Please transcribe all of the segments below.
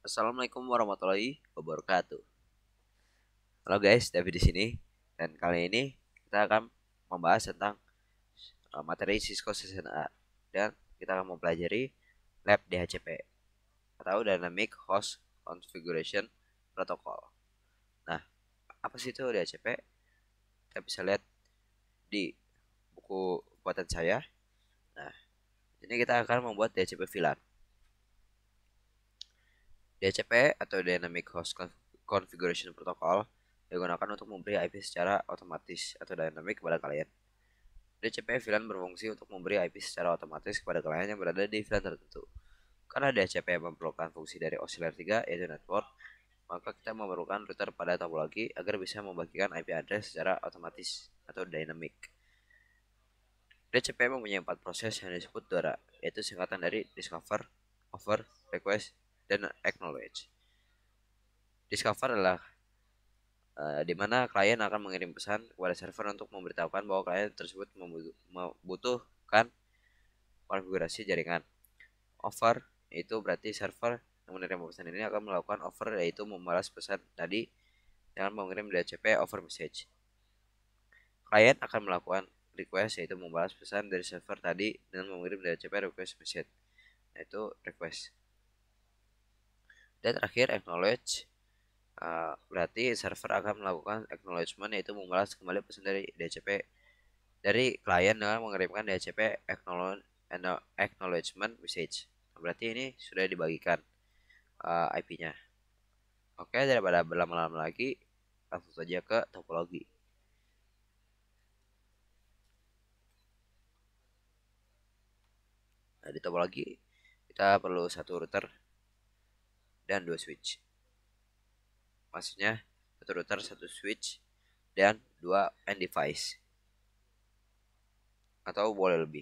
Assalamualaikum warahmatullahi wabarakatuh. Halo guys, David di sini. Dan kali ini kita akan membahas tentang materi Cisco CCNA dan kita akan mempelajari lab DHCP atau Dynamic Host Configuration Protocol. Nah, apa sih itu DHCP? Kita bisa lihat di buku buatan saya. Nah, ini kita akan membuat DHCP VLAN. DHCP atau Dynamic Host Configuration Protocol digunakan untuk memberi IP secara otomatis atau dinamik kepada klien. DHCP VLAN berfungsi untuk memberi IP secara otomatis kepada klien yang berada di VLAN tertentu. Karena DHCP memerlukan fungsi dari oscillator 3 yaitu network, maka kita memerlukan router pada topologi agar bisa membagikan IP address secara otomatis atau dynamic. DHCP mempunyai 4 proses yang disebut DORA, yaitu singkatan dari Discover, Over, Request, dan Acknowledge. Discover adalah di mana klien akan mengirim pesan kepada server untuk memberitahukan bahwa klien tersebut membutuhkan konfigurasi jaringan. Over itu berarti server yang menerima pesan ini akan melakukan over, yaitu membalas pesan tadi dengan mengirim DHCP over message. Klien akan melakukan request, yaitu membalas pesan dari server tadi dengan mengirim DHCP request message, yaitu request. Dan terakhir acknowledge, berarti server akan melakukan acknowledgement, yaitu membalas kembali pesan dari DHCP dari klien dengan mengirimkan DHCP acknowledgement message. Berarti ini sudah dibagikan IP-nya. Oke, daripada berlama-lama lagi, langsung saja ke topologi. Nah, di topologi kita perlu satu router dan dua switch. Maksudnya satu router, satu switch, dan dua end device, atau boleh lebih.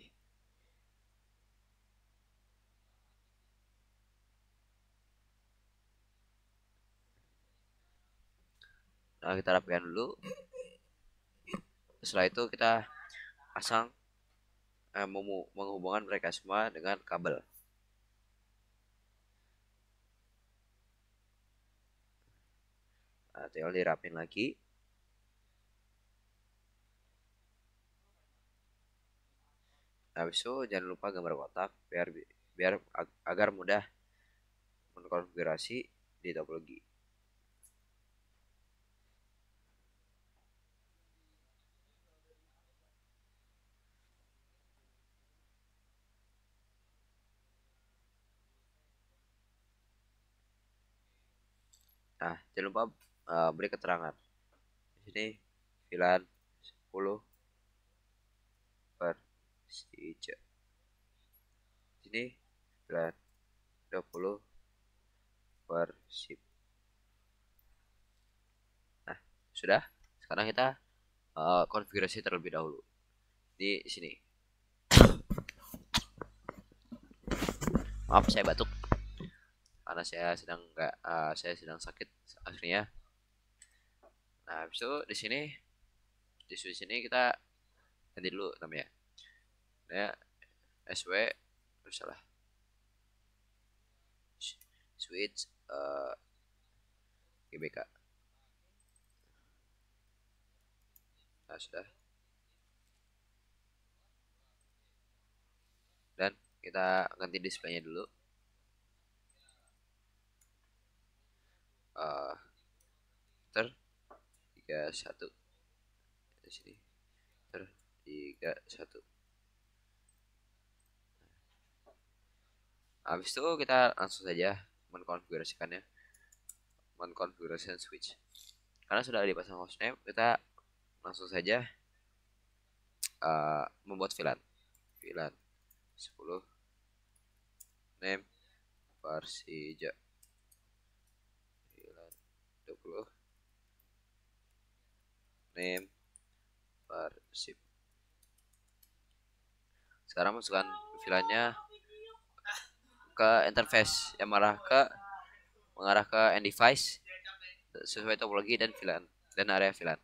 Nah, kita rapikan dulu. Setelah itu kita pasang menghubungkan mereka semua dengan kabel. Nah, tinggal dirapin lagi. Nah, habis itu jangan lupa gambar kotak biar agar mudah mengkonfigurasi di topologi. Nah, jangan lupa beri keterangan. Di sini VLAN 10 per Persija. Di sini VLAN 20 per SIP. Nah, sudah. Sekarang kita konfigurasi terlebih dahulu. Di sini. Maaf, saya batuk karena saya sedang sakit akhirnya. Nah, habis itu di sini kita ganti dulu namanya. Nah, SW salah. Switch GBK. Nah, sudah. Dan kita ganti displaynya dulu. Ter 31 di sini. Ter 31. Habis itu kita langsung saja mengkonfigurasikan switch. Karena sudah dipasang hostname, kita langsung saja membuat VLAN 10 name Persija, VLAN 20 name Persib. Sekarang masukkan VLAN-nya ke interface yang mengarah ke end device sesuai topologi dan VLAN dan area VLAN.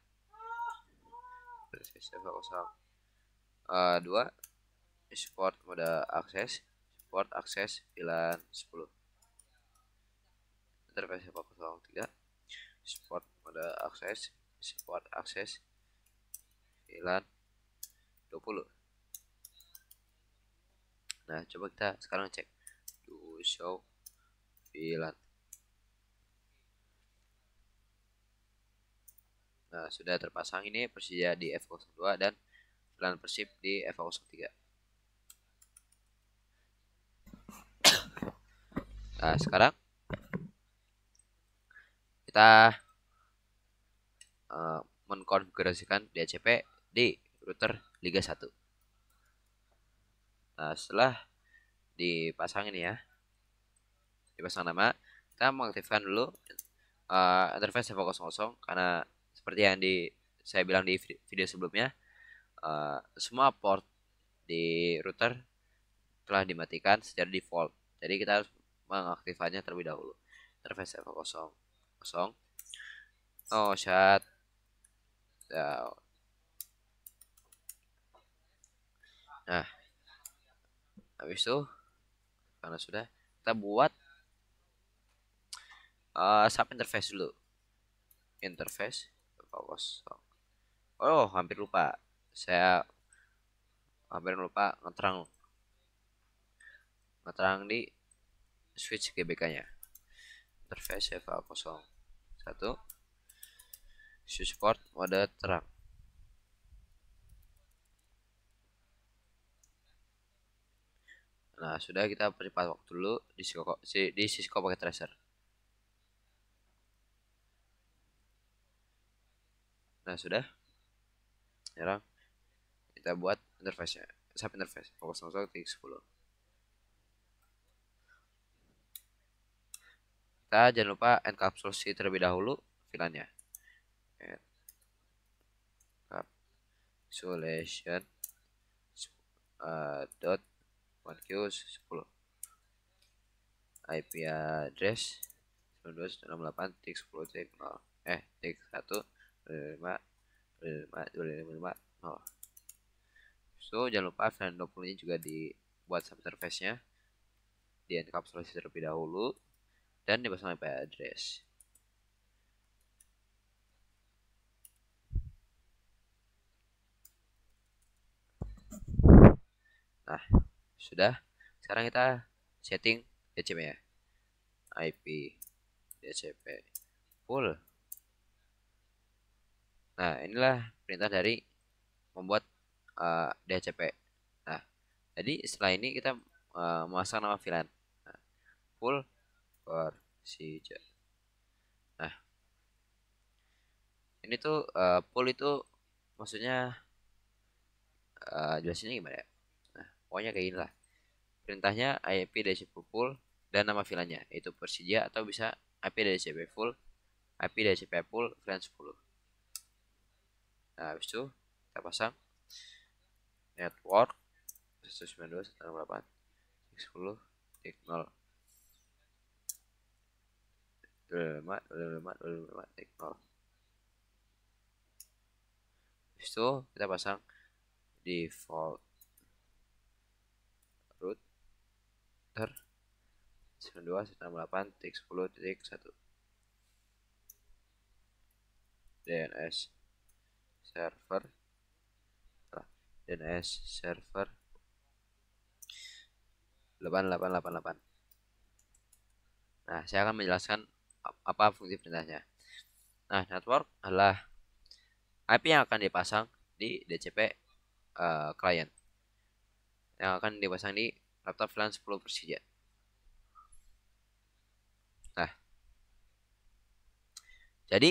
Dua support mode akses VLAN 10. interface 403, support mode akses, support akses VLAN 20. Nah, coba kita sekarang cek do show VLAN. Nah, sudah terpasang ini Persija di F02 dan VLAN Persib di F03. Nah, sekarang kita mengkonfigurasikan DHCP di router Liga 1. Nah, setelah dipasang ini ya, dipasang nama, kita mengaktifkan dulu interface F00 karena seperti yang saya bilang di video sebelumnya, semua port di router telah dimatikan secara default. Jadi kita harus mengaktifkannya terlebih dahulu. Interface F00. Oh, shut down. Nah, habis itu karena sudah, kita buat sub interface dulu. Interface F00. Oh, hampir lupa. Saya hampir lupa ngeterang di switch GBK-nya. Interface F01. Support mode terang. Nah, sudah, kita percepat waktu dulu di Cisco Packet Tracer. Nah, sudah. Sekarang kita buat interface-nya. Sub interface 00.10. Kita jangan lupa encapsulasi terlebih dahulu VLAN-nya. Encapsulation dot 1Q10 IP address 92.168.10.0 1.1.5.5.5.0. So, jangan lupa VLAN 20 nya juga dibuat sub interface-nya, di encapsulasi terlebih dahulu dan dipasang IP address. Nah, sudah. Sekarang kita setting DHCP ya. IP DHCP full. Nah, inilah perintah dari membuat DHCP. Nah, jadi setelah ini kita memasang nama VLAN. Nah, full Persija. Nah, ini tuh full itu maksudnya jelasinnya gimana ya? Nah, pokoknya kayak gini lah. Perintahnya IP DHCP full dan nama VLAN-nya, yaitu Persija, atau bisa IP DHCP full, IP DHCP full, VLAN 10. Nah, habis itu kita pasang network 192.168.10.0 25.25.25.0. Habis itu kita pasang default router 92.168.10.1 DNS server DNS server 8888. Nah, saya akan menjelaskan apa fungsi perintahnya. Nah, network adalah IP yang akan dipasang di DHCP client, yang akan dipasang di laptop VLAN 10 Persija. Nah, jadi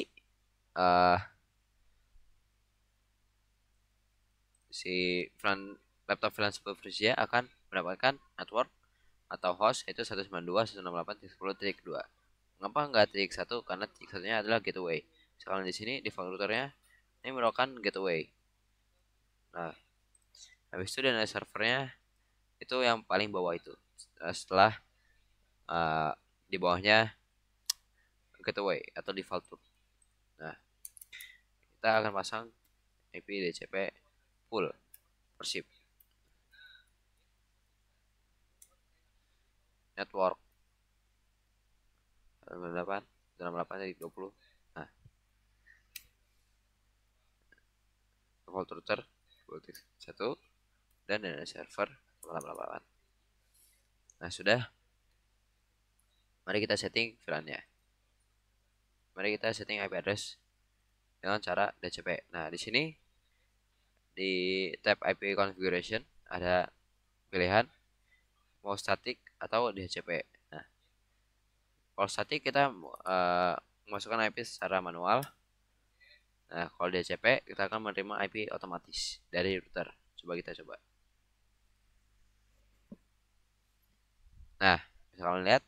si laptop VLAN 10 Persija akan mendapatkan network atau host yaitu 192.168.10.2. Mengapa enggak titik 1? Karena titik satunya adalah gateway. Sekarang di sini default routernya ini merupakan gateway. Nah, habis itu DNS servernya itu yang paling bawah itu. Setelah di bawahnya gateway atau default route. Nah, kita akan pasang IP DHCP full Persib. Network 98 dari 20. Nah, default router 1 dan DNS server 88. Nah, sudah. Mari kita setting VLAN-nya. Mari kita setting IP address dengan cara DHCP. Nah, di sini di tab IP configuration ada pilihan mau static atau DHCP. Nah, kalau static kita memasukkan IP secara manual. Nah, kalau DHCP kita akan menerima IP otomatis dari router. Coba kita coba. Nah, bisa kalian lihat.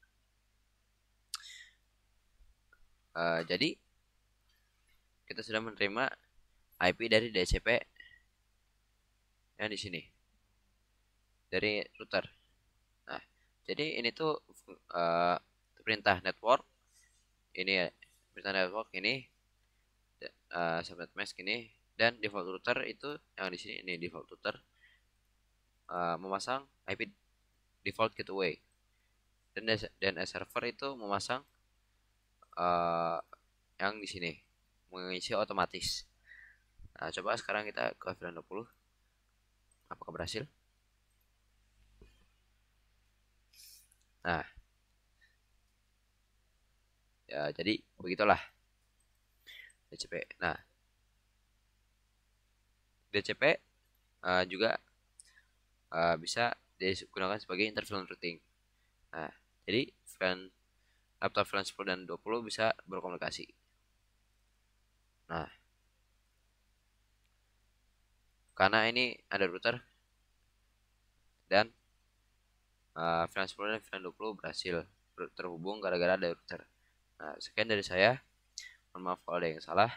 Jadi kita sudah menerima IP dari DHCP yang di sini dari router. Nah, jadi ini tuh perintah network ini ya, perintah network ini subnet mask ini, dan default router itu yang di sini, ini default router memasang IP default gateway, dan DNS server itu memasang yang di sini mengisi otomatis. Nah, coba sekarang kita ke VLAN 20. Apakah berhasil? Nah, ya jadi begitulah DCP. Nah, DCP juga bisa digunakan sebagai interVLAN routing. Nah, jadi laptop VLAN 10 dan 20 bisa berkomunikasi. Nah, karena ini ada router dan VLAN 10 dan VLAN 20 berhasil terhubung gara-gara ada router. Nah, sekian dari saya. Mohon maaf kalau ada yang salah.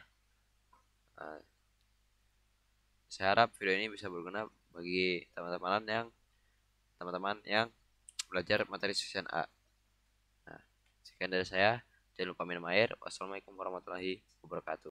Saya harap video ini bisa berguna bagi teman-teman yang belajar materi section A. Nah, sekian dari saya. Jangan lupa minum air. Wassalamualaikum warahmatullahi wabarakatuh.